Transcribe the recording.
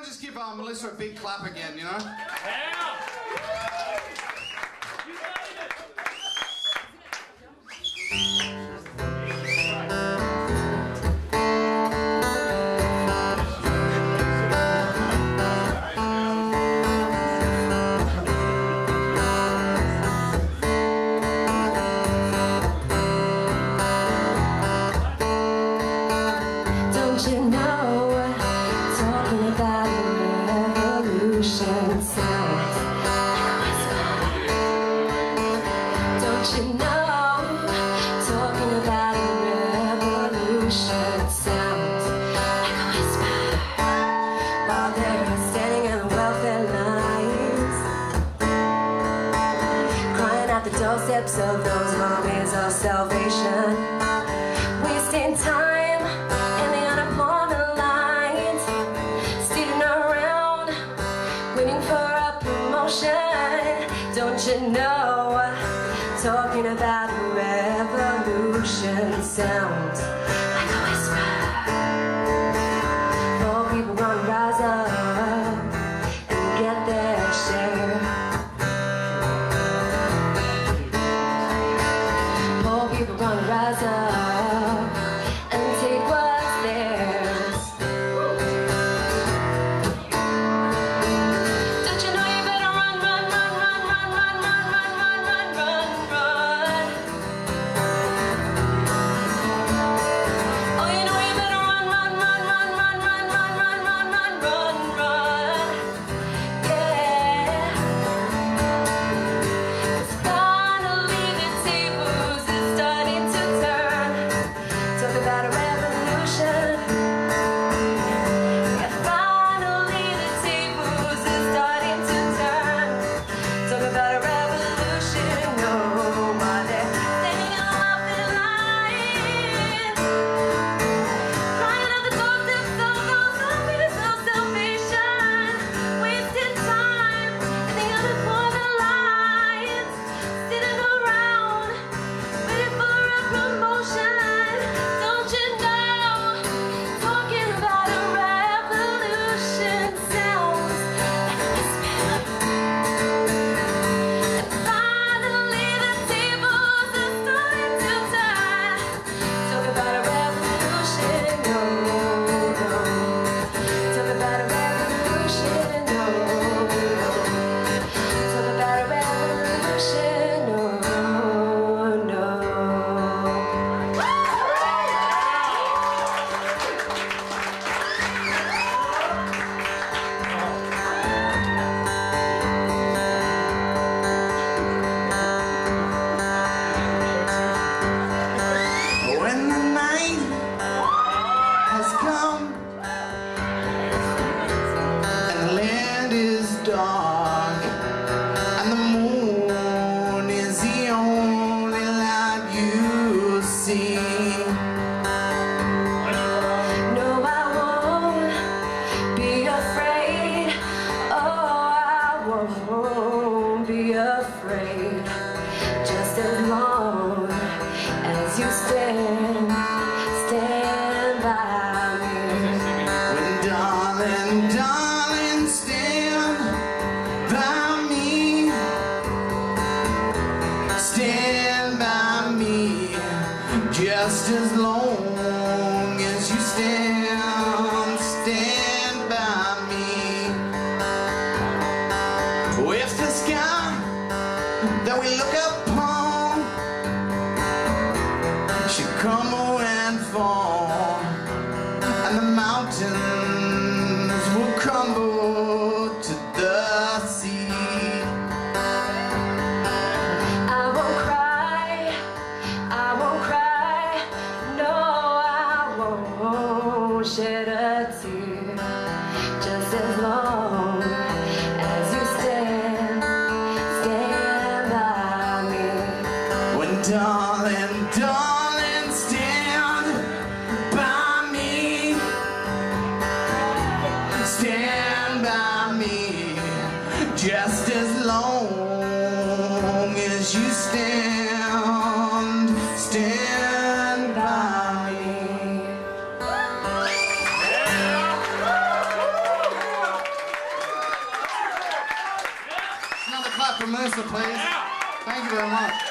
everyone just give Melissa a big clap again, you know? Yeah! You made it! Don't you know, talking about a revolution sounds like a whisper. Don't you know, talking about a revolution sounds like a whisper. While they're standing in the welfare lines, crying out the doorsteps of those armies of salvation, wasting time in the unemployment lines, standing around waiting for a promotion. Don't you know, talking about a revolution sounds like a whisper. Poor people gonna rise up and get their share. Poor people gonna rise up and take what's theirs. Don't you know you better run, run, run, run, run, run, run, run, run, run, run, run. Oh, you know you better run, run, run, run, run, run, run, run, run, run, run, run. Yeah. 'Cause finally the tables is starting to turn. Talk about a revolution. Yeah, finally the tables is starting to turn. Talk about a revolution. No, while they're standing in the welfare line, crying out the doorsteps of those armies of salvation, wasting time in the unemployment lines, sitting around waiting for a promotion. Don't you know, talking about a revolution sounds like a whisper. And finally the tables are starting to turn. Talk about a revolution, no, no. Talk about a revolution, no, no. Talk about a revolution, no, no. When the night has come and the land is dark and the moon is the only light you see, No, I won't be afraid. Oh, I won't be afraid. Just as long as you stand by me. when darling, darling, stand by me, stand by me, just as long as you stand by me. If the sky that we look upon should crumble and fall, and the mountains will crumble to the sea, I won't cry, I won't cry. No, I won't shed a tear. Just as long as you stand by me. when darling, darling, stand by me, stand by me, just as long as you stand by me. out for Musso, please. Thank you very much.